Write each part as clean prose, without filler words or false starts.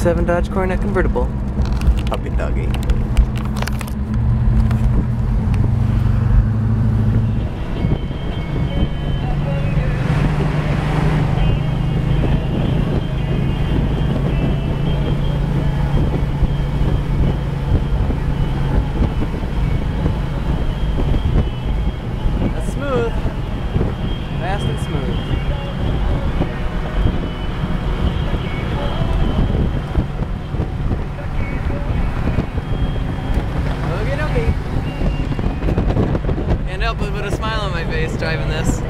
2007 Dodge Coronet Convertible. Puppy doggy. That's smooth. Fast and smooth. Can't help but put a smile on my face driving this.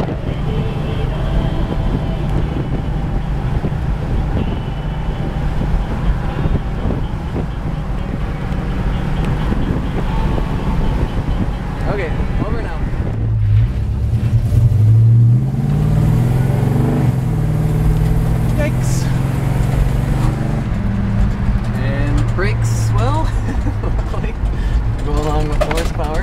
Okay, over now. Yikes. And brakes, well, go along with horsepower.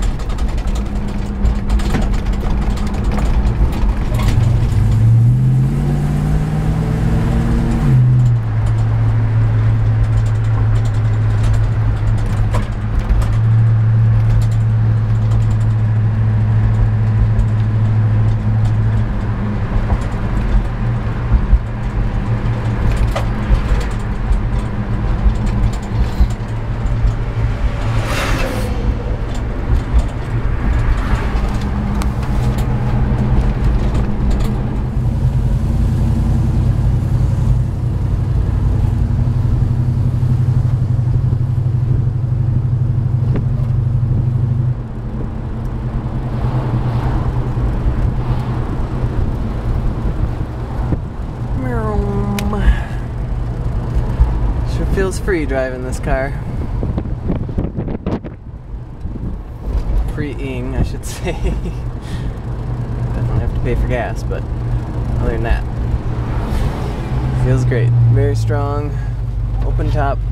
Feels free driving this car. Freeing, I should say. Definitely have to pay for gas, but other than that, feels great. Very strong, open top,